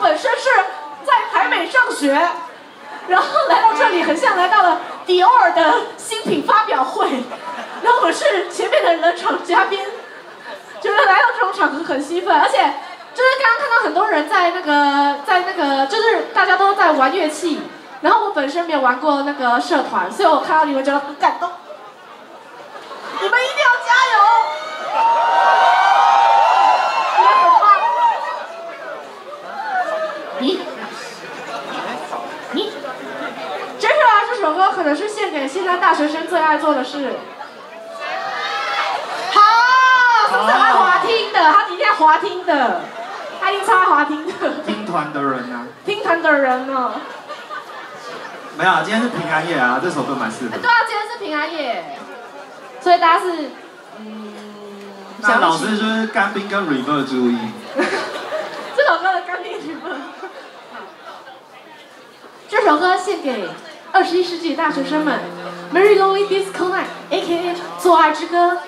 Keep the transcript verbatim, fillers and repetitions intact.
本身是在台北上学，然后来到这里，很像来到了迪奥尔的新品发表会，然后我是前面的冷场嘉宾，觉得来到这种场合很兴奋，而且就是刚刚看到很多人在那个在那个就是大家都在玩乐器，然后我本身没有玩过那个社团，所以我看到你们觉得很感动，你们一定要加油！ 你，你，接下来这首歌可能是献给现在大学生最爱做的事。好，是不是很爱滑听的？他一定要滑听的，他一定超爱滑听的。 听团的人啊， 听团的人呢？ 没有，今天是平安夜啊，这首歌蛮适合。 对啊，今天是平安夜，所以大家是，嗯， 那老师就是干冰跟 reverb 注意。 这首歌的干冰 reverb。 这首歌献给二十一世纪大学生们 ，Mary Louise Disco Night，A K A 做爱之歌。